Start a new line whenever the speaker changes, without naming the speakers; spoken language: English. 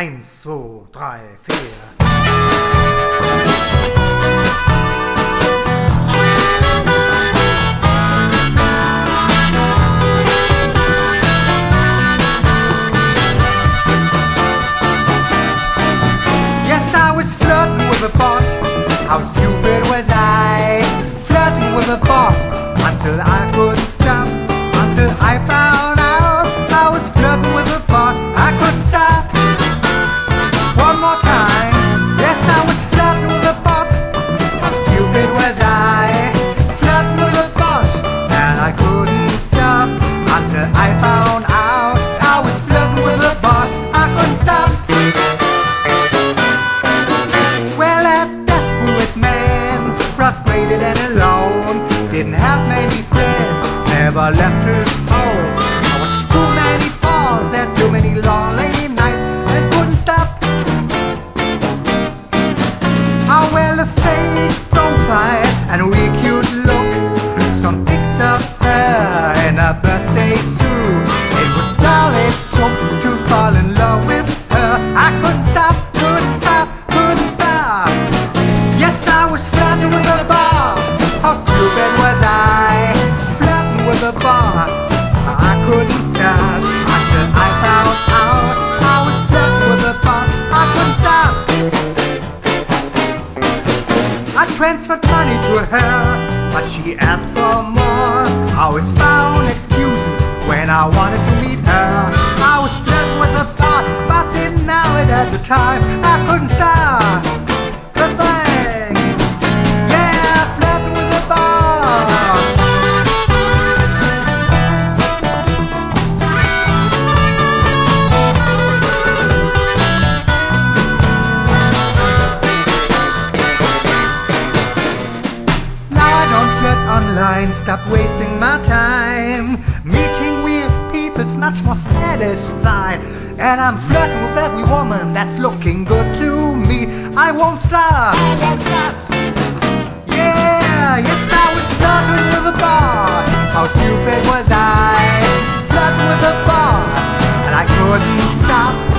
1, 2, 3, 4. Yes, I was flirting with a bot. How stupid was I? Flirting with a bot until I couldn't stop. Until I found out I was flirting with a bot. I couldn't stop. One more time. Yes, I was flirting with a bot. How stupid was I? Flirting with a bot, and I couldn't stop until I found out I was flirting with a bot. I couldn't stop. Well, that desperate man, frustrated and alone, didn't have many friends, never left his home. I watched too many falls and too many lonely nights and couldn't stop. How well a fake profile and a real cute look. Some pics of her in a birthday suit. It was solid joke to fall in love with her. I couldn't stop, couldn't stop, couldn't stop. Yes, I was flirting with a bot. How stupid was I? Flirting with a bot. I couldn't stop until I found out I was flirting with a bot. I couldn't stop. I transferred money to her, but she asked for more. I always found excuses when I wanted to meet her. I was flirting with a bot, but didn't know it at the time. I couldn't stop the thing. Yeah, flirting with a bot. Now I don't flirt online, stop wasting my time. Meeting weird people's much more satisfied. And I'm flirting with every woman that's looking good to me. I won't stop. I won't stop. Yeah, yes, I was flirting with a bot. How stupid was I? Flirting with a bot, and I couldn't stop